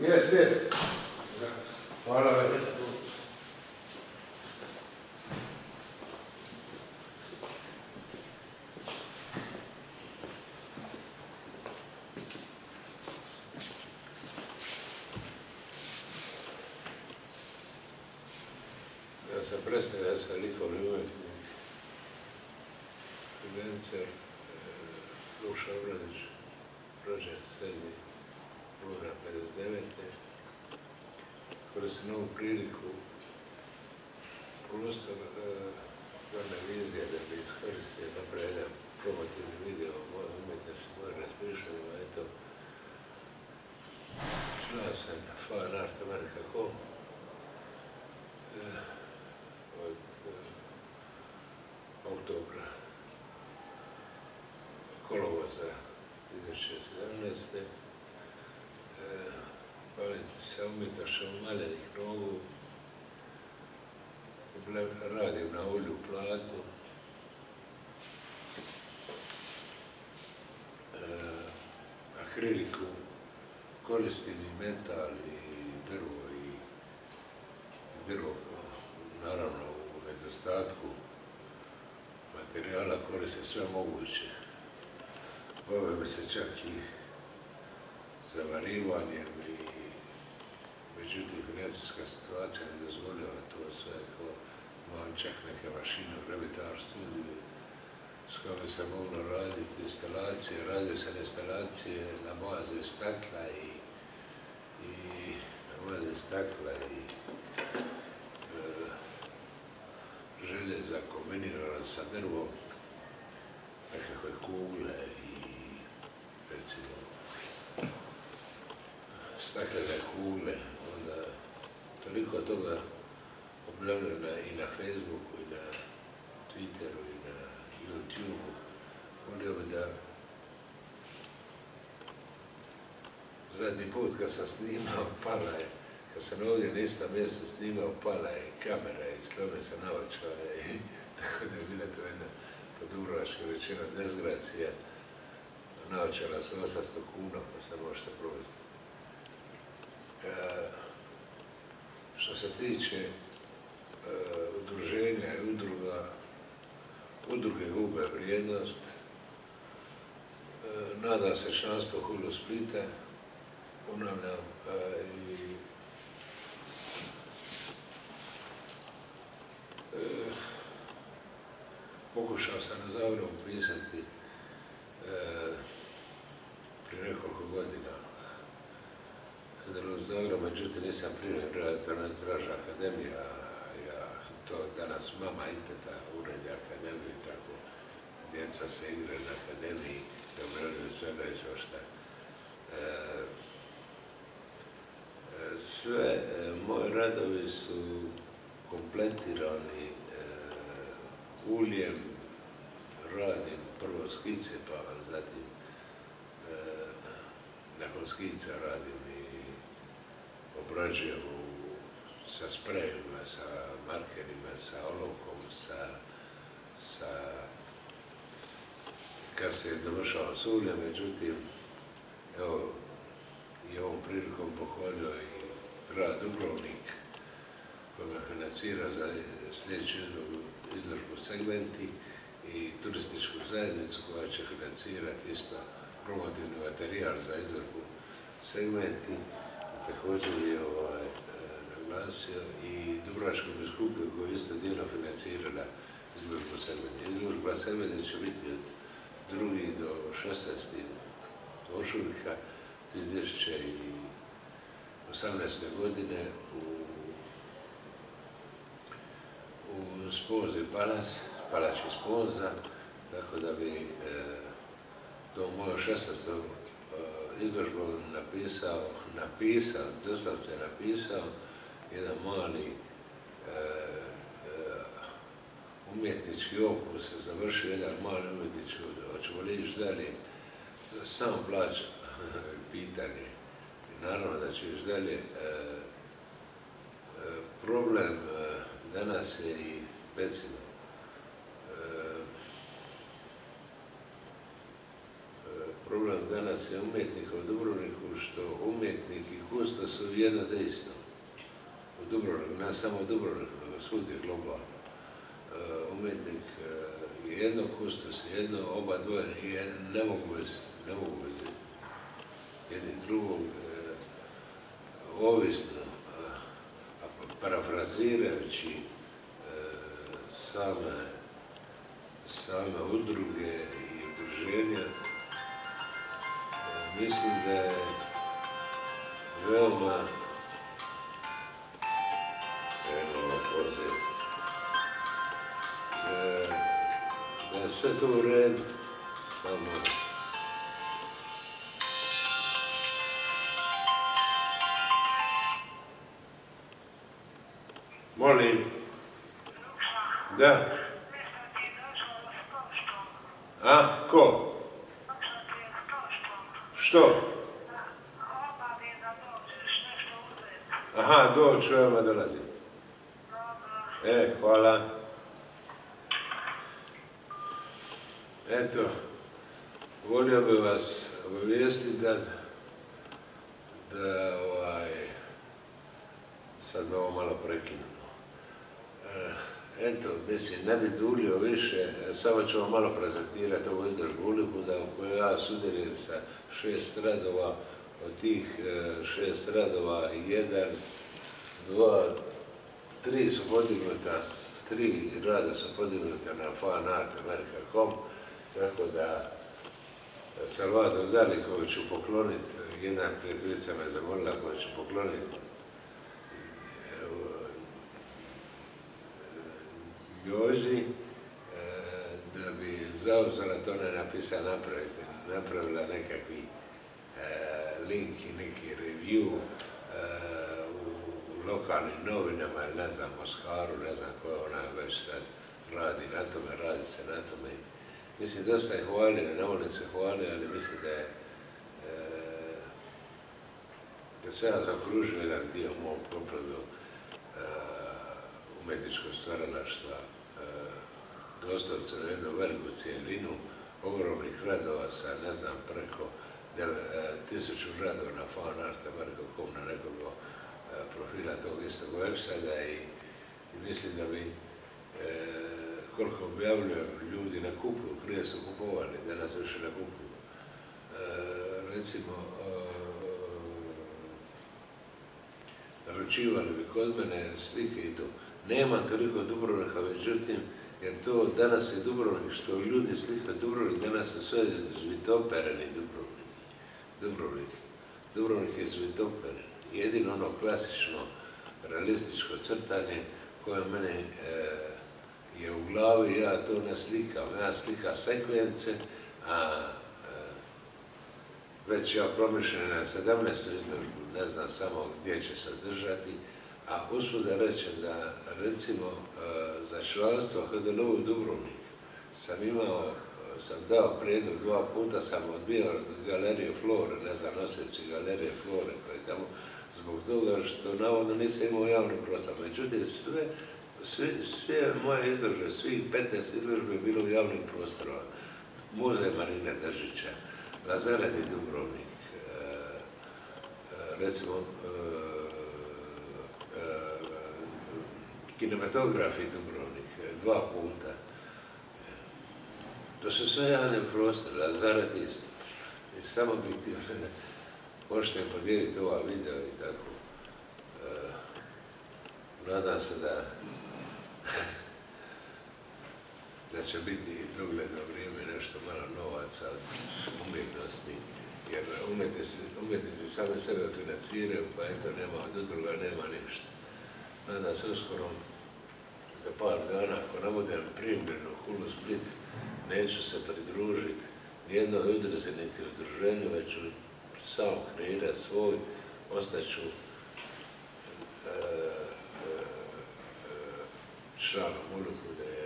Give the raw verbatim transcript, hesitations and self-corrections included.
Jes, jes. Hvala već. Ja sam predstavio, ja sam likovni umjetnik, freelancer, Luša Obradić, rođen sedmi rujna pedeset devete Koristim ovu priliku, prostor, glavna vizija da bi iskoristio napravio jedan promotivni video o mojoj umjetnosti, moje razmišljanjima, eto, član sam Fan Art America punkt com, od oktobra, kolovoza dvije tisuće sedamnaeste bavim se umjetnošću malenih nogu, radim na olju platnu, akriliku, koristim i metal i drvo i drvo, naravno u nedostatku materijala koriste sve moguće. Bavio bi se čak i zavarivanjem i međutim financijska situacija ne dozvoljava to sve, ko imam čak neke mašine u Revitar studiju s kojima sam moglo raditi instalacije, radio sam instalacije na baze stakla i i na baze stakla i e, željeza kombinirano sa drvom, nekakve kugle i recimo staklene kugle, onda toliko toga objavljeno i na Facebooku, i na Twitteru, i na YouTubeu. Volio bi da zadnji put kad sam snimao, pala je, kad sam ovdje na istom mjestu snimao, pala je kamera i slome se naočale i tako da je bila to jedna po dubrovačkoj rečeno desgracija. Naočala su osamsto kuna, pa se možete provesti. E, što se tiče e, udruženja i udruga, udruge gube vrijednost, e, nadam se članstvo Hulu Splita, ponavljam, e, i e, pokušao sam na Zagrebu pisati e, prije nekoliko godina. Kada je u Zagrebu, međutim nisam prije, to ne traži akademija, ja to danas mama i teta uredi akademiju i tako. Djeca se igraju na akademiji, da obrađuju svega i svašta. E, sve e, moji radovi su kompletirani e, uljem, radim prvo skice, pa zatim e, nakon skica radim i obrađujem sa sprejima, sa markerima, sa olovkom, sa, sa kad se dovršava s uljem, međutim, evo, i ovom prilikom pohvalio i grad Dubrovnik, koji me financira za sljedeću izložbu Segmenti i turističku zajednicu koja će financirati isto promotivni materijal za izložbu Segmenti. Također je ovaj, naglasio i Dubrovačku biskupiju koju je isto dijelo financirala izložbu Segmenti. Izložba Segmenti će biti od drugog do šesnaestog ožujka dvije tisuće osamnaeste. godine u, u Sponzi Palas, Palači Sponza, tako da bi e, do mojoj šesnaestoj izložbom napisao, napisao, doslovce napisao jedan mali e, e, umjetnički opus, završio jedan mali umjetnički, hoćemo lići dalje, sam plaća pitanje. I naravno da će još dalje. E, e, problem e, danas je i recimo e, problem danas je umjetnika u Dubrovniku, što umjetnik i kustos su jedno te isto. U Dubrovniku, ne samo u Dubrovniku, nego svugdje globalno. Umjetnik je jedno kustos, jedno, oba dvoje, ne mogu bez, ne mogu bez jedni drugog, ovisno, parafrazirajući same, same udruge i udruženja, mislim da je veoma veoma poziv. Da je sve to u redu, samo molim. Da. A, ko? Što? Aha, doću, evo dolazim. E, hvala. Eto, volio bi vas obavijestiti da, da ovaj, sad ovo malo prekinuo. Eto, mislim, ne bi duljio više, samo ću vam malo prezentirati ovu izložbu Ulibuda u kojoj ja sudjelujem sa šest radova, od tih šest radova jedan, dva, tri su podignuta, tri rada su podignuta na fan art america dot com, tako da Salvador Dali koju ću pokloniti, jedna prijateljica me zamolila koju ću pokloniti Jozi, da bi zauzela to ne napisa napraviti, napravila nekakvi link i neki review u lokalnim novinama, ne znam, Moskaru, ne znam koja ona već sad radi na tome, radi se na tome. Mislim, dosta je hvalila, ne volim se hvali, ali mislim da je da se ja zakružio jedan dio mog popradu umjetničkog stvaralaštva, doslovce u jednu veliku cijelinu, ogromnih radova sa, ne znam, preko tisuću radova na fan art america dot com, na nekoliko profila tog istog websajda i mislim da bi, koliko objavljujem, ljudi ne kupuju, prije su kupovali, danas više ne kupuju. Recimo, naručivali bi kod mene slike i to. Nema toliko Dubrovnika, međutim, jer to danas je Dubrovnik, što ljudi slikaju Dubrovnik, danas su sve zvitopereni Dubrovnik. Dubrovnik. Dubrovnik je zvitoperen. Jedino ono klasično, realističko crtanje koje mene je u glavi, ja to ne slikam. Ja slikam sekvence, a već ja promišljam na sedamnaestu izložbu, ne znam samo gdje će se održati, a usput da rečem da, recimo, za članstvo H D L U u Dubrovnik sam imao, sam dao prijedlog, dva puta sam odbijao od Galerije Flore, ne znam, nosioci Galerije Flore koje je tamo, zbog toga što navodno nisam imao javni prostor. Međutim, sve, sve, sve moje izložbe, svih petnaest izložbe je bilo u javnim prostorima. Muzej Marine Držića, Lazaret i Dubrovnik, recimo, kinematograf i Dubrovnik, dva puta. To su sve javne prostore, Lazaret isto. I samo bih htio, možete podijeliti ova video i tako. Nadam se da da će biti dogledno vrijeme nešto malo novaca od umjetnosti, jer umjetnici sami sebe financiraju, pa eto, nema od udruga, nema ništa. Nadam se uskoro, za par dana, ako ne budem primljen u Hulu Split, neću se pridružiti nijednoj udruzi niti udruženju, već ću sam kreirati svoj, ostaću članom Ulibuda.